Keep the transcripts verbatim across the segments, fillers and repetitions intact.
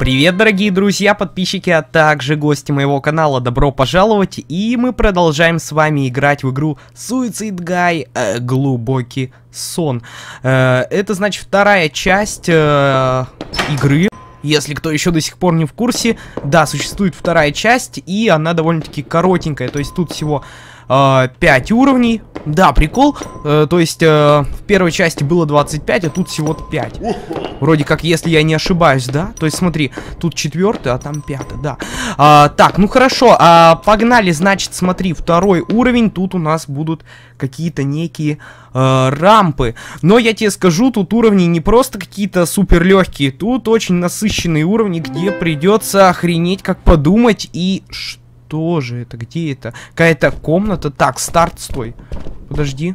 Привет, дорогие друзья, подписчики, а также гости моего канала, добро пожаловать, и мы продолжаем с вами играть в игру Suicide Guy э, Глубокий сон. Э, это значит вторая часть э, игры. Если кто еще до сих пор не в курсе, да, существует вторая часть, и она довольно-таки коротенькая, то есть тут всего э, пять уровней. Да, прикол, э, то есть э, в первой части было двадцать пять, а тут всего пять. Вроде как, если я не ошибаюсь, да? То есть смотри, тут четвертый, а там пятый, да. А, так, ну хорошо, а, погнали, значит, смотри, второй уровень, тут у нас будут какие-то некие э, рампы. Но я тебе скажу, тут уровни не просто какие-то супер легкие, тут очень насыщенные уровни, где придется охренеть, как подумать, и что же это, где это? Какая-то комната, так, старт, стой, подожди.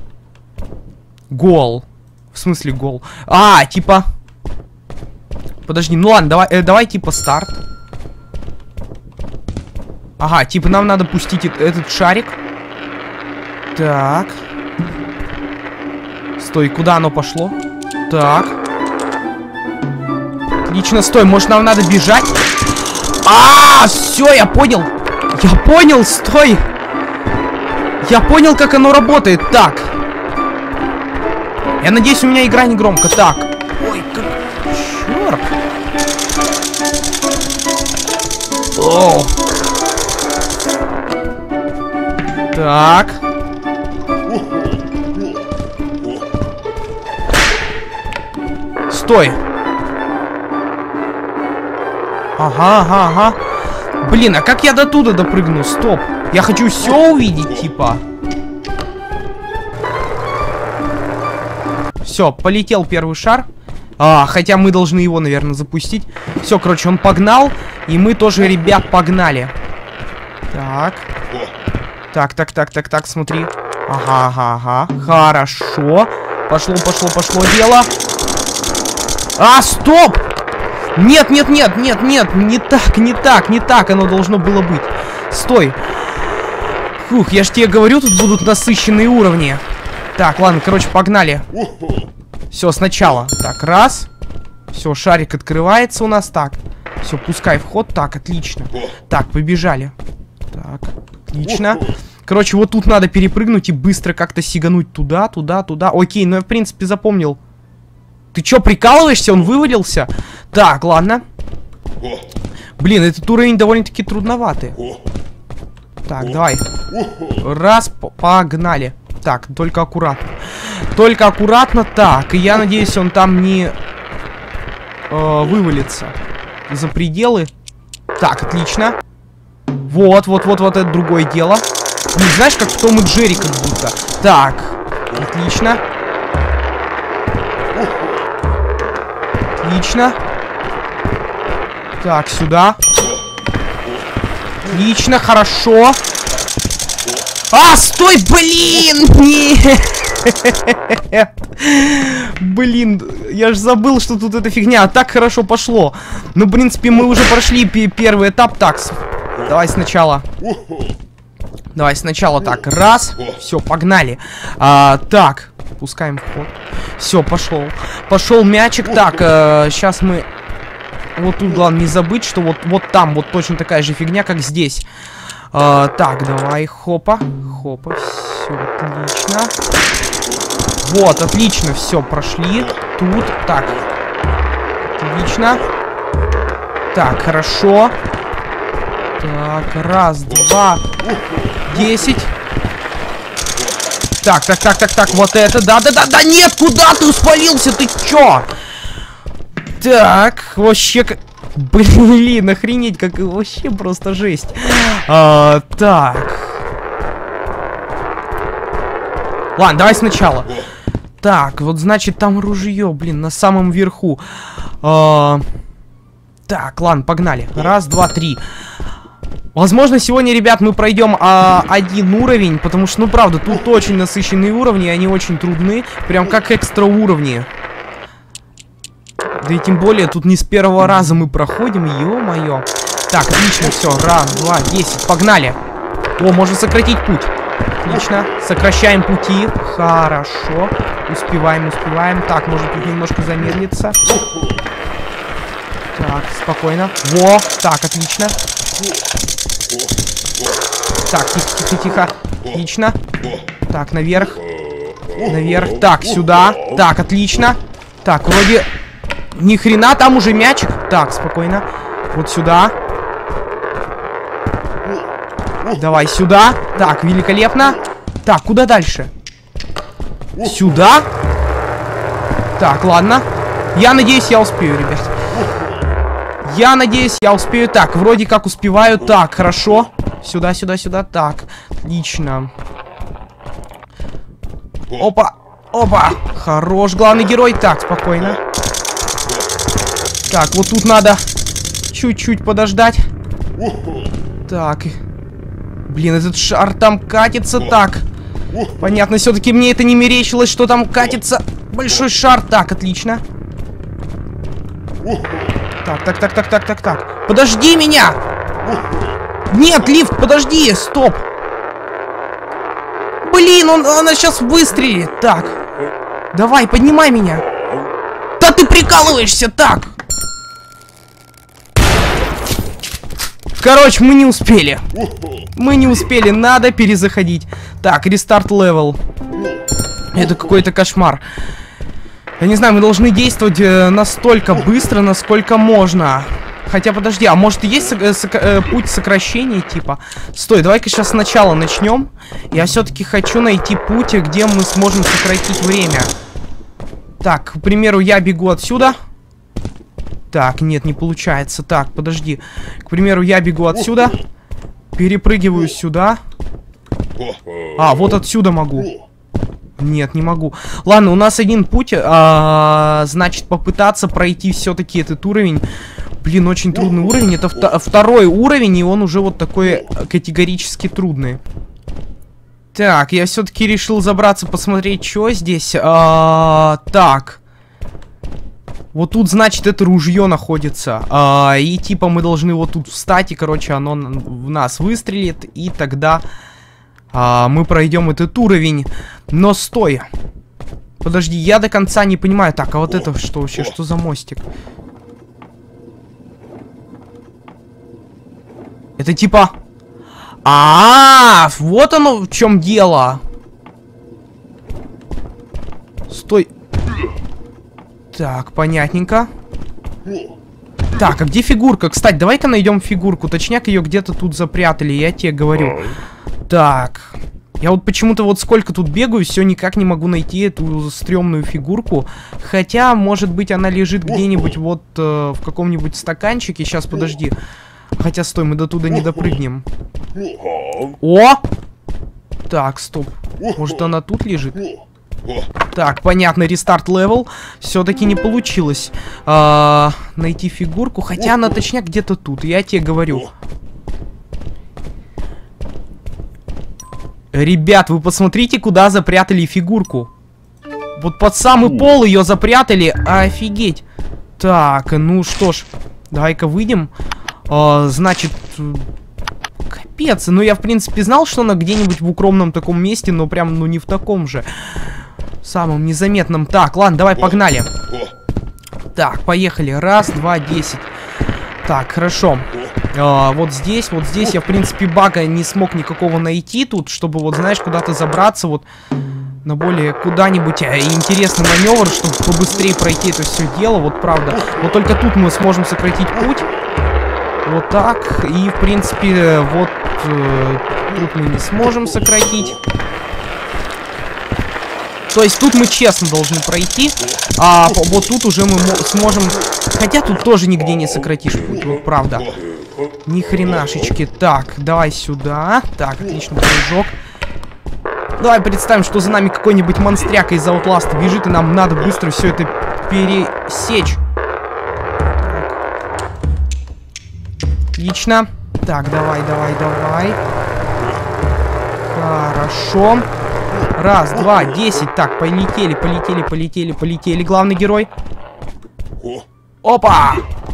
Гол. В смысле гол? А, типа... Подожди, ну ладно, давай, э, давай типа старт. Ага, типа нам надо пустить э этот шарик. Так. Стой, куда оно пошло? Так. Отлично, стой, может нам надо бежать? А, все, я понял. Я понял, стой. Я понял, как оно работает. Так. Я надеюсь, у меня игра не громко. Так. Ой, как... Черт. Оу. Так. Стой. Ага, ага, ага. Блин, а как я до туда допрыгну? Стоп. Я хочу все увидеть, типа. Все, полетел первый шар. А, хотя мы должны его, наверное, запустить. Все, короче, он погнал. И мы тоже, ребят, погнали. Так. Так, так, так, так, так, смотри. Ага, ага, ага. Хорошо. Пошло, пошло, пошло дело. А, стоп! Нет, нет, нет, нет, нет. Не так, не так, не так оно должно было быть. Стой. Фух, я ж тебе говорю, тут будут насыщенные уровни. Так, ладно, короче, погнали. Все, сначала. Так, раз. Все, шарик открывается у нас. Так. Все, пускай вход. Так, отлично. Так, побежали. Так, отлично. Короче, вот тут надо перепрыгнуть и быстро как-то сигануть туда, туда, туда. Окей, ну я, в принципе, запомнил. Ты чё, прикалываешься? Он вывалился? Так, ладно. Блин, этот уровень довольно-таки трудноватый. Так, давай. Раз, погнали. Так, только аккуратно. Только аккуратно. Так, и я надеюсь, он там не э, вывалится за пределы. Так, отлично. Вот, вот, вот, вот это другое дело. Не знаешь, как в Том и Джерри как будто. Так, отлично. Отлично. Так, сюда. Отлично, хорошо. А, стой, блин! Нет! Блин, я ж забыл, что тут эта фигня. Так хорошо пошло. Ну, в принципе, мы уже прошли первый этап. Так, давай сначала. Давай сначала так. Раз. Все, погнали. А, так, пускаем вход. Все, пошел. Пошел мячик. Так, э, сейчас мы... Вот тут главное не забыть, что вот, вот там вот точно такая же фигня, как здесь. А, так, давай, хопа, хопа, все, отлично. Вот, отлично, все, прошли. Тут, так, отлично. Так, хорошо. Так, раз, два, десять. Так, так, так, так, так, вот это, да-да-да-да, нет, куда ты спалился, ты чё? Так, вообще как... Блин, охренеть, как вообще просто жесть. А, так. Ладно, давай сначала. Так, вот значит там ружье, блин, на самом верху. А, так, ладно, погнали. Раз, два, три. Возможно, сегодня, ребят, мы пройдем а, один уровень, потому что, ну, правда, тут очень насыщенные уровни, они очень трудны, прям как экстра уровни. Да и тем более, тут не с первого раза мы проходим, ё-моё. Так, отлично, все, раз, два, десять, погнали. О, можно сократить путь. Отлично, сокращаем пути, хорошо. Успеваем, успеваем. Так, может тут немножко замедлиться. Так, Спокойно. Во, так, отлично. Так, тихо, тихо, тихо. Отлично. Так, наверх. Наверх. Так, сюда. Так, отлично. Так, вроде... Ни хрена, там уже мячик. Так, спокойно. Вот сюда. Давай сюда. Так, великолепно. Так, куда дальше? Сюда? Так, ладно. Я надеюсь, я успею, ребят. Я надеюсь, я успею. Так, вроде как успеваю. Так, хорошо. Сюда, сюда, сюда. Так, отлично. Опа, опа. Хорош, главный герой. Так, спокойно. Так, вот тут надо чуть-чуть подождать. Так. Блин, этот шар там катится. Так. Понятно, все-таки мне это не мерещилось, что там катится большой шар. Так, отлично. Так, так, так, так, так, так, так. Подожди меня! Нет, лифт, подожди, стоп. Блин, он, он сейчас выстрелит. Так. Давай, поднимай меня. Да ты прикалываешься, так. Короче, мы не успели. Мы не успели, надо перезаходить. Так, рестарт левел. Это какой-то кошмар. Я не знаю, мы должны действовать э, настолько быстро, насколько можно. Хотя, подожди, а может есть э, сок э, путь сокращения, типа? Стой, давай-ка сейчас сначала начнем. Я все-таки хочу найти путь, где мы сможем сократить время. Так, к примеру, я бегу отсюда. Так, нет, не получается. Так, подожди. К примеру, я бегу отсюда. Перепрыгиваю сюда. А, вот отсюда могу. Нет, не могу. Ладно, у нас один путь. А, значит, попытаться пройти все-таки этот уровень. Блин, очень трудный уровень. Это вто второй уровень, и он уже вот такой категорически трудный. Так, я все-таки решил забраться, посмотреть, что здесь. А, так. Вот тут, значит, это ружье находится. А, и типа мы должны вот тут встать, и, короче, оно в нас выстрелит, и тогда а, мы пройдем этот уровень. Но стой. Подожди, я до конца не понимаю. Так, а вот это что вообще? Что за мостик? Это типа... А, -а, а, вот оно в чем дело. Стой. Так, понятненько. Так, а где фигурка? Кстати, давай-ка найдем фигурку. Точняк, ее где-то тут запрятали, я тебе говорю. Так. Я вот почему-то вот сколько тут бегаю, все никак не могу найти эту стрёмную фигурку. Хотя, может быть, она лежит где-нибудь вот э, в каком-нибудь стаканчике. Сейчас, подожди. Хотя, стой, мы до туда не допрыгнем. О! Так, стоп. Может, она тут лежит? Так, понятно, рестарт левел. Все-таки не получилось а, найти фигурку. Хотя она точняк где-то тут, я тебе говорю. Ребят, вы посмотрите, куда запрятали фигурку. Вот под самый пол ее запрятали. Офигеть. Так, ну что ж, давай-ка выйдем. а, Значит... Капец, ну я в принципе знал, что она где-нибудь в укромном таком месте, но прям, ну не в таком же самом незаметном. Так, ладно, давай погнали. Так, поехали. Раз, два, десять. Так, хорошо. а, Вот здесь, вот здесь я в принципе бага не смог никакого найти тут, чтобы вот, знаешь, куда-то забраться вот на более куда-нибудь интересный маневр, чтобы побыстрее пройти это все дело, вот правда. Вот только тут мы сможем сократить путь. Вот так. И, в принципе, вот э, тут мы не сможем сократить. То есть тут мы честно должны пройти. А вот тут уже мы сможем... Хотя тут тоже нигде не сократишь путь, вот правда. Ни хренашечки. Так, давай сюда. Так, отлично, прыжок. Давай представим, что за нами какой-нибудь монстряка из Outlast бежит, и нам надо быстро все это пересечь. Отлично. Так, давай, давай, давай. Хорошо. Раз, два, десять. Так, полетели, полетели, полетели, полетели. Главный герой. Опа!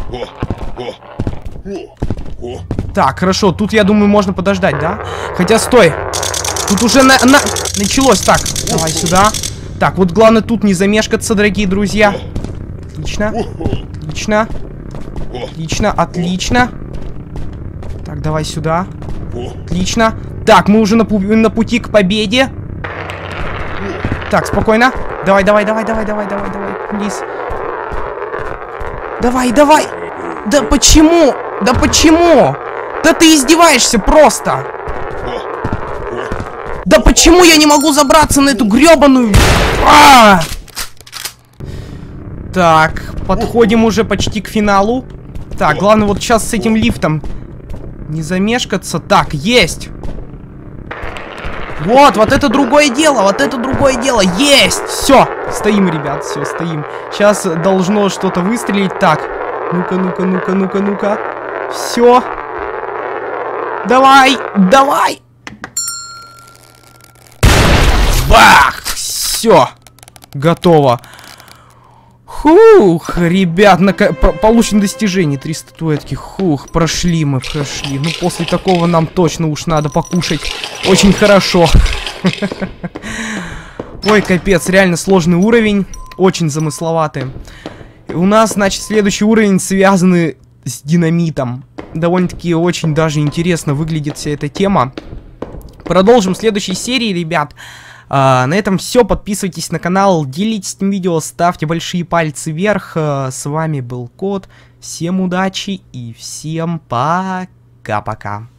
Так, хорошо. Тут, я думаю, можно подождать, да? Хотя, стой. Тут уже на на началось. Так, давай сюда. Так, вот главное тут не замешкаться, дорогие друзья. Отлично. Отлично. Отлично, отлично. Так, давай сюда. Отлично. Так, мы уже на, пу на пути к победе. Так, спокойно. Давай, давай, давай, давай, давай, давай, давай. Вниз. Давай, давай. Да почему? Да почему? Да ты издеваешься просто. Да почему я не могу забраться на эту гребаную... А! Так, подходим уже почти к финалу. Так, главное вот сейчас с этим лифтом не замешкаться. Так, есть. Вот, вот это другое дело, вот это другое дело. Есть! Все, стоим, ребят, все, стоим. Сейчас должно что-то выстрелить. Так, ну-ка, ну-ка, ну-ка, ну-ка, ну-ка. Все. Давай, давай. Бах! Все. Готово. Хух, ребят, на получено достижение. Три статуэтки. Хух, прошли мы, прошли. Ну, после такого нам точно уж надо покушать. Очень хорошо. Ой, капец, реально сложный уровень. Очень замысловатый. У нас, значит, следующий уровень связанный с динамитом. Довольно-таки очень даже интересно выглядит вся эта тема. Продолжим в следующей серии, ребят. А, на этом все. Подписывайтесь на канал, делитесь этим видео, ставьте большие пальцы вверх. А, с вами был Кот. Всем удачи и всем пока-пока.